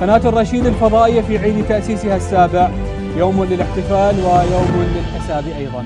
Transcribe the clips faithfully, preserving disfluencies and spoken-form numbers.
قناة الرشيد الفضائية في عيد تأسيسها السابع، يوم للاحتفال ويوم للحساب أيضا.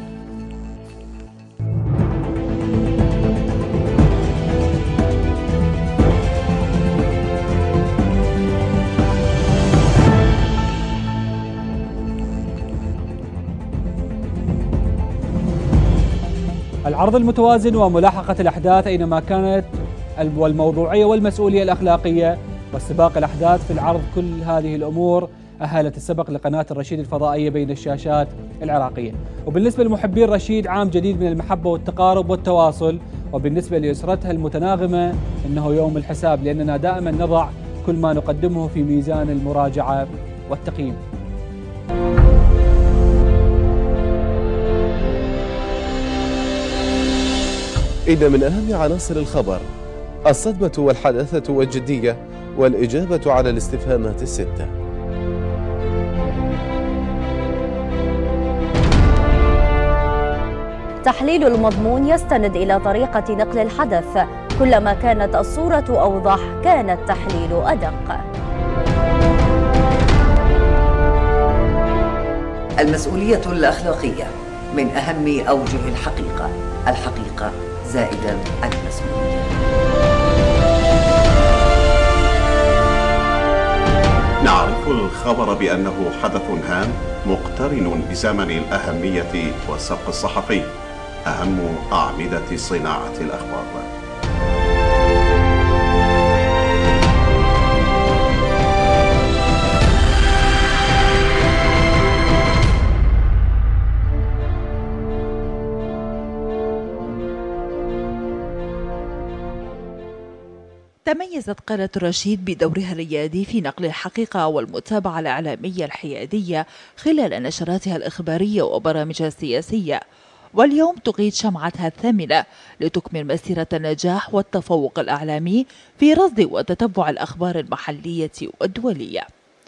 العرض المتوازن وملاحقة الأحداث أينما كانت، والموضوعية والمسؤولية الأخلاقية واستباق الأحداث في العرض، كل هذه الأمور أهلت السبق لقناة الرشيد الفضائية بين الشاشات العراقية. وبالنسبة لمحبي الرشيد، عام جديد من المحبة والتقارب والتواصل، وبالنسبة لأسرتها المتناغمة إنه يوم الحساب، لأننا دائما نضع كل ما نقدمه في ميزان المراجعة والتقييم. إن من أهم عناصر الخبر الصدمة والحداثة والجدية والإجابة على الاستفهامات الستة. تحليل المضمون يستند إلى طريقة نقل الحدث، كلما كانت الصورة أوضح كان التحليل أدق. المسؤولية الأخلاقية من أهم أوجه الحقيقة، الحقيقة زائدا المسؤولية. نعرف الخبر بأنه حدث هام مقترن بزمن الأهمية والسبق الصحفي، أهم أعمدة صناعة الأخبار. تميزت قناة الرشيد بدورها الريادي في نقل الحقيقة والمتابعة الإعلامية الحيادية خلال نشراتها الإخبارية وبرامجها السياسية، واليوم تقيد شمعتها الثامنة لتكمل مسيرة النجاح والتفوق الإعلامي في رصد وتتبع الأخبار المحلية والدولية.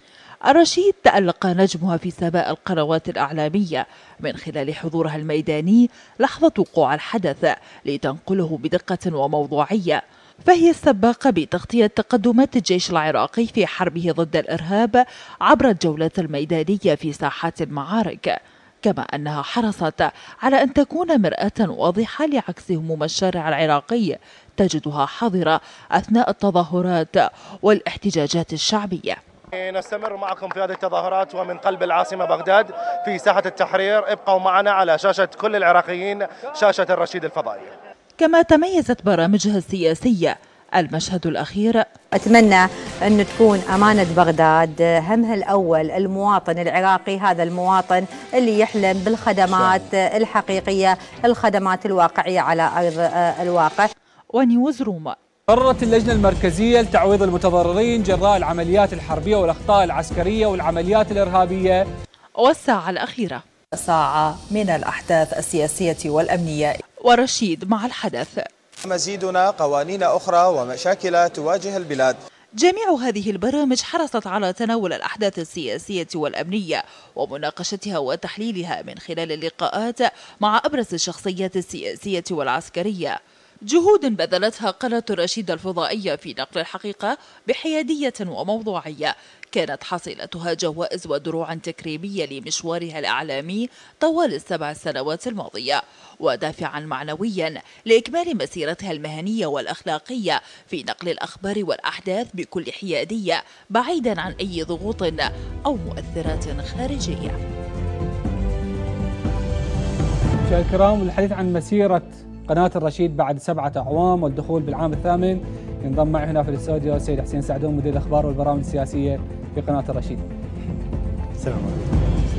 الرشيد تألق نجمها في سماء القنوات الإعلامية من خلال حضورها الميداني لحظة وقوع الحدث لتنقله بدقة وموضوعية، فهي السباقة بتغطية تقدمات الجيش العراقي في حربه ضد الإرهاب عبر الجولات الميدانية في ساحات المعارك، كما أنها حرصت على أن تكون مرآة واضحة لعكس هموم الشارع العراقي تجدها حاضرة أثناء التظاهرات والاحتجاجات الشعبية. نستمر معكم في هذه التظاهرات ومن قلب العاصمة بغداد في ساحة التحرير. ابقوا معنا على شاشة كل العراقيين، شاشة الرشيد الفضائية. كما تميزت برامجها السياسية. المشهد الأخير، أتمنى أن تكون أمانة بغداد همها الأول المواطن العراقي، هذا المواطن اللي يحلم بالخدمات الحقيقية، الخدمات الواقعية على أرض الواقع. ونيوز روما. قررت اللجنة المركزية لتعويض المتضررين جراء العمليات الحربية والأخطاء العسكرية والعمليات الإرهابية. والساعة الأخيرة، ساعة من الأحداث السياسية والأمنية. ورشيد مع الحدث. مزيدنا قوانين أخرى ومشاكل تواجه البلاد. جميع هذه البرامج حرصت على تناول الأحداث السياسية والأمنية ومناقشتها وتحليلها من خلال اللقاءات مع أبرز الشخصيات السياسية والعسكرية. جهود بذلتها قناة الرشيد الفضائية في نقل الحقيقة بحيادية وموضوعية، كانت حصيلتها جوائز ودروع تكريمية لمشوارها الإعلامي طوال السبع سنوات الماضية، ودافعا معنويا لإكمال مسيرتها المهنية والأخلاقية في نقل الأخبار والأحداث بكل حيادية بعيدا عن أي ضغوط أو مؤثرات خارجية. مشاهدينا الكرام، والحديث عن مسيرة قناة الرشيد بعد سبعة أعوام والدخول بالعام الثامن، ينضم معي هنا في الاستوديو السيد حسين سعدون، مدير الأخبار والبرامج السياسية في قناة الرشيد. السلام عليكم.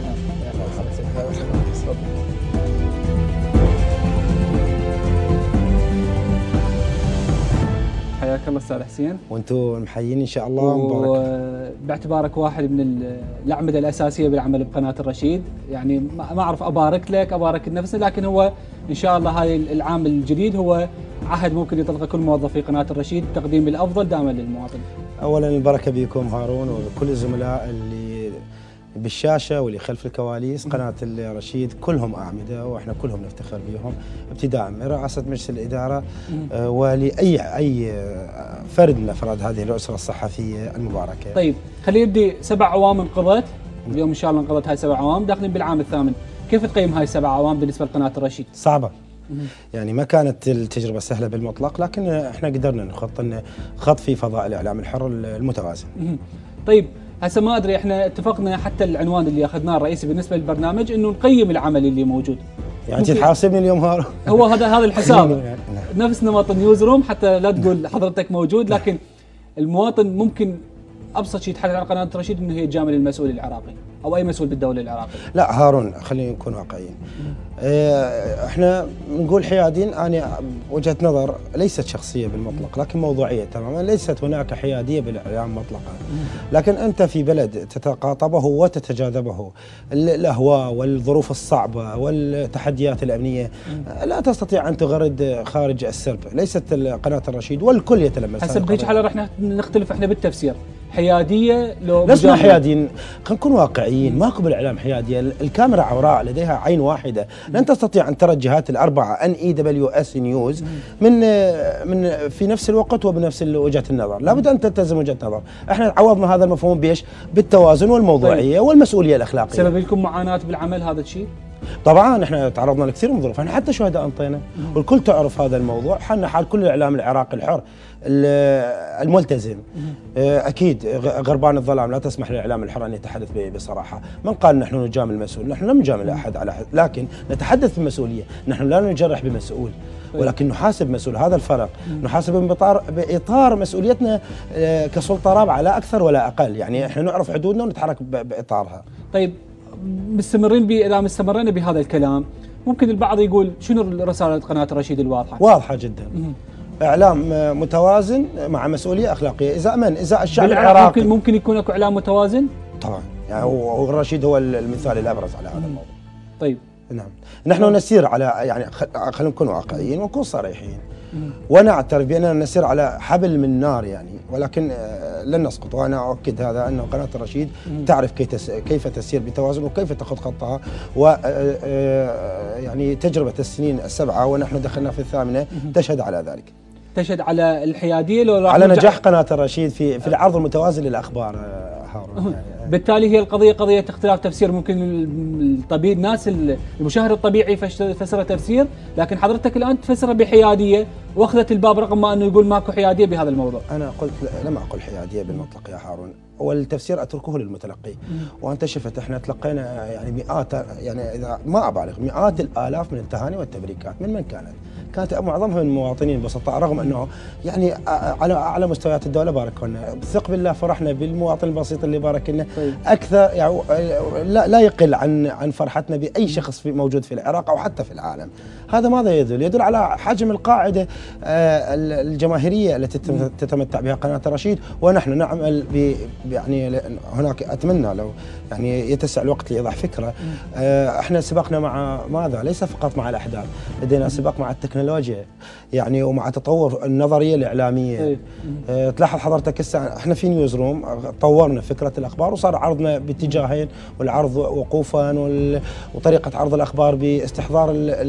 حياك الله استاذ حسين. وانتم محيين ان شاء الله. وباعتبارك واحد من الاعمده الاساسيه بالعمل بقناه الرشيد، يعني ما اعرف ابارك لك ابارك لنفسي، لكن هو ان شاء الله هاي العام الجديد هو عهد ممكن يطلقه كل موظفي قناه الرشيد، تقديم الافضل دائما للمواطن. اولا البركه بكم هارون وكل الزملاء اللي بالشاشه واللي خلف الكواليس قناه الرشيد كلهم اعمده، واحنا كلهم نفتخر بهم ابتداء من رئاسه مجلس الاداره آه ولاي اي فرد من افراد هذه الاسره الصحفيه المباركه. طيب خلينا نبدي. سبع عوام انقضت اليوم ان شاء الله، انقضت هاي سبع عوام، داخلين بالعام الثامن، كيف تقيم هاي السبع عوام بالنسبه لقناه الرشيد؟ صعبه. يعني ما كانت التجربه سهله بالمطلق، لكن احنا قدرنا نخط ان خط في فضاء الاعلام الحر المتوازن. طيب هسه ما ادري، احنا اتفقنا حتى العنوان اللي اخذناه الرئيسي بالنسبه للبرنامج انه نقيم العمل اللي موجود. يعني انت تحاسبني اليوم هارون؟ هو هذا هذا الحساب نفس نمط نيوز روم، حتى لا تقول حضرتك موجود، لكن المواطن ممكن ابسط شيء يتحدث عن قناه الرشيد انه هي تجامل المسؤول العراقي او اي مسؤول بالدوله العراقيه. لا هارون خلينا نكون واقعيين. اه احنا نقول حياديين، انا وجهه نظر ليست شخصيه بالمطلق لكن موضوعيه تماما، ليست هناك حياديه بالاعلام مطلقا. لكن انت في بلد تتقاطبه وتتجاذبه الاهواء والظروف الصعبه والتحديات الامنيه، لا تستطيع ان تغرد خارج السرب. ليست قناه الرشيد والكل يتلمس. هسه بهيك حاله رح نختلف احنا بالتفسير. حياديه لو لسنا حياديين، خلينا نكون واقعيين، ماكو بالاعلام حياديه، الكاميرا عوراء لديها عين واحده، لن تستطيع ان ترى الجهات الاربعه ان اي دبليو اس نيوز من من في نفس الوقت وبنفس وجهه النظر، لابد ان تلتزم وجهه نظر، احنا عوضنا هذا المفهوم بايش؟ بالتوازن والموضوعيه طيب. والمسؤوليه الاخلاقيه. سبب لكم معاناه بالعمل هذا الشيء؟ طبعا احنا تعرضنا لكثير من الظروف، احنا حتى شهداء انطينا والكل تعرف هذا الموضوع، حالنا حال كل الاعلام العراقي الحر الملتزم. اكيد غربان الظلام لا تسمح للاعلام الحر ان يتحدث بصراحه، من قال نحن نجامل مسؤول؟ نحن لم نجامل احد على احد، لكن نتحدث بمسؤوليه، نحن لا نجرح بمسؤول ولكن نحاسب مسؤول، هذا الفرق، نحاسب باطار باطار مسؤوليتنا كسلطه رابعه لا اكثر ولا اقل، يعني احنا نعرف حدودنا ونتحرك باطارها. طيب مستمرين بي اذا استمرينا بهذا الكلام ممكن البعض يقول شنو رساله قناه الرشيد الواضحه؟ واضحه جدا. مم. اعلام متوازن مع مسؤوليه اخلاقيه، ازاء من؟ ازاء الشعب العراقي. ممكن ممكن يكون اكو اعلام متوازن؟ طبعا، يعني هو الرشيد هو المثال الابرز على هذا الموضوع. طيب نعم، نحن نسير على يعني خلينا نكون واقعيين ونكون صريحين. ونعترف باننا نسير على حبل من نار يعني، ولكن لن نسقط، وانا اؤكد هذا ان قناه الرشيد تعرف كيف تسير بتوازن وكيف تاخذ خطها، و يعني تجربه السنين السبعه ونحن دخلنا في الثامنه تشهد على ذلك. تشهد على الحياديه لو على نجاح قناه الرشيد في في العرض المتوازن للاخبار هارون. يعني بالتالي هي القضيه قضيه اختلاف تفسير، ممكن الطبيب الناس المشاهد الطبيعي يفسرها تفسير، لكن حضرتك الان تفسرها بحياديه واخذت الباب رغم ما انه يقول ماكو حياديه بهذا الموضوع. انا قلت لم اقل حياديه بالمطلق يا هارون، والتفسير اتركه للمتلقي. وانت شفت احنا تلقينا يعني مئات، يعني اذا ما ابالغ مئات الالاف من التهاني والتبريكات، من من كانت؟ كانت معظمها من مواطنين بسطاء، رغم انه يعني على اعلى مستويات الدوله بارك لنا، بثق بالله فرحنا بالمواطن البسيط اللي بارك لنا اكثر، يعني لا, لا يقل عن عن فرحتنا باي شخص في موجود في العراق او حتى في العالم. هذا ماذا يدل؟ يدل على حجم القاعده الجماهيريه التي تتمتع بها قناه الرشيد، ونحن نعمل ب يعني هناك اتمنى لو يعني يتسع الوقت لايضاح فكره. احنا سبقنا مع ماذا؟ ليس فقط مع الاحداث، لدينا سباق مع التكنولوجيا يعني ومع تطور النظريه الاعلاميه. اه تلاحظ حضرتك هسه احنا في نيوز روم طورنا فكره الاخبار وصار عرضنا باتجاهين، والعرض وقوفا وطريقه عرض الاخبار باستحضار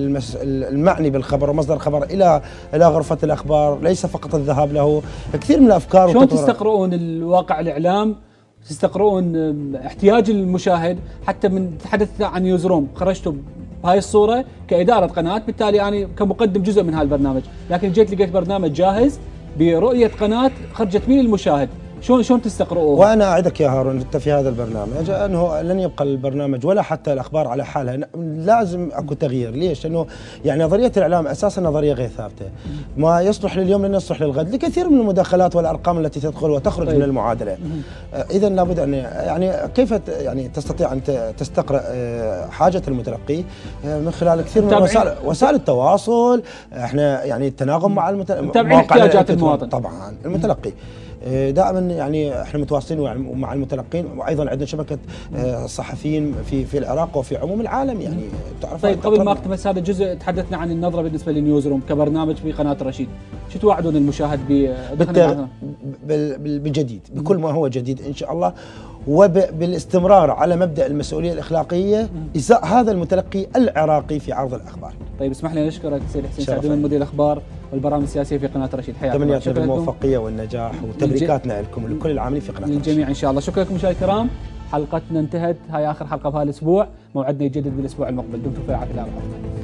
المعني بالخبر ومصدر الخبر الى الى غرفه الاخبار، ليس فقط الذهاب له. كثير من الافكار. شلون تستقرؤون الواقع الاعلام؟ تستقرؤون احتياج المشاهد؟ حتى من تحدثنا عن نيوز روم خرجتوا بهاي الصوره كاداره قناه، بالتالي انا يعني كمقدم جزء من هذا البرنامج، لكن جيت لقيت برنامج جاهز برؤيه قناه خرجت مين المشاهد. شلون شلون تستقرؤوه؟ وانا اعدك يا هارون انت في هذا البرنامج انه لن يبقى البرنامج ولا حتى الاخبار على حالها، لازم اكو تغيير. ليش؟ لانه يعني نظريه الاعلام اساسا نظريه غير ثابته، ما يصلح لليوم لن يصلح للغد لكثير من المداخلات والارقام التي تدخل وتخرج طيب. من المعادله. اذا لابد ان يعني كيف يعني تستطيع ان تستقرأ حاجه المتلقي من خلال كثير من وسائل وسائل التواصل، احنا يعني التناغم مع المتلقي، متابعين احتياجات المواطن طبعا المتلقي. دائما يعني احنا متواصلين مع المتلقين، وايضا عندنا شبكه صحفيين في في العراق وفي عموم العالم يعني. طيب قبل ما اختم هذا الجزء تحدثنا عن النظره بالنسبه لنيوز روم كبرنامج في قناه رشيد، شو توعدون المشاهد ب بالجديد بكل ما هو جديد ان شاء الله، وبالاستمرار على مبدا المسؤوليه الاخلاقيه ازاء هذا المتلقي العراقي في عرض الاخبار. طيب اسمح لي نشكرك سيد حسين سعدون مدير الاخبار والبرامج السياسيه في قناه رشيد، حياك الله. تمنياتنا بالموفقيه والنجاح وتبريكاتنا لكم ولكل العاملين في قناه رشيد. للجميع ان شاء الله. شكرا لكم مشاهدينا الكرام، حلقتنا انتهت، هاي اخر حلقه بهذا الاسبوع، موعدنا يجدد بالاسبوع المقبل، دمتم في رعايه الله.